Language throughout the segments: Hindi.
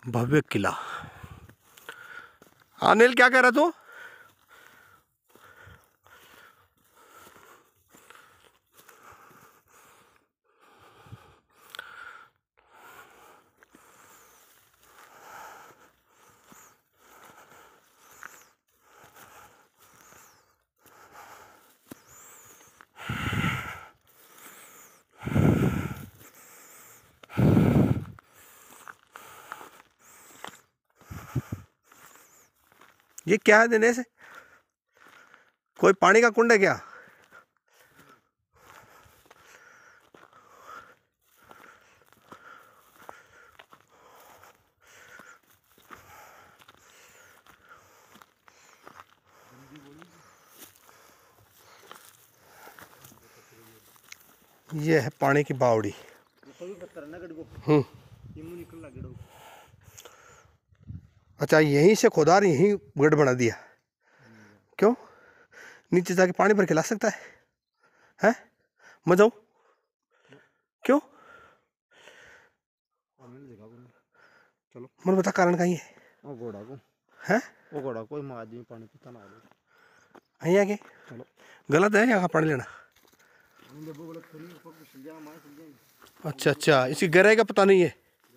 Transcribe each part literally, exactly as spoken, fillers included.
भव्य किला। अनिल क्या कह रहा तू? ये क्या है दिनेश? कोई पानी का कुंड है क्या? ये है पानी की बावड़ी। हम्म अच्छा, यहीं से खोदा यहीं गढ़ बना दिया। क्यों? नीचे जाके पानी भर के ला सकता है हैं? मैं जाऊं? क्यों? चलो मन बता कारण कहीं है? ओ घोड़ा को हैं? ओ घोड़ा को मार दी पानी पीता ना हो। અહીં आगे चलो गलत है यहाँ पानी लेना। अच्छा अच्छा, इसकी गहराई का पता नहीं है।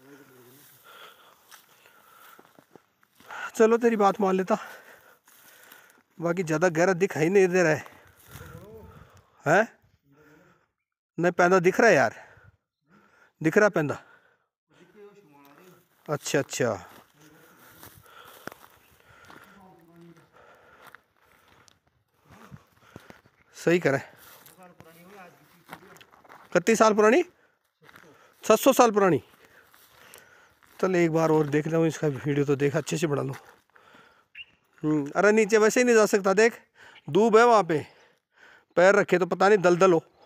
चलो तेरी बात मान लेता, बाकी ज़्यादा गहरा दिखाई नहीं दे रहा है हैं? नहीं पैदा दिख रहा है यार, दिख रहा पैदा। अच्छा अच्छा, सही करे। कितनी साल पुरानी? सात सौ साल पुरानी। चल एक बार और देख लूँ इसका वीडियो, तो देख अच्छे से बना लूँ। अरे नीचे वैसे ही नहीं जा सकता, देख धूप है वहाँ पे, पैर रखे तो पता नहीं दलदल हो।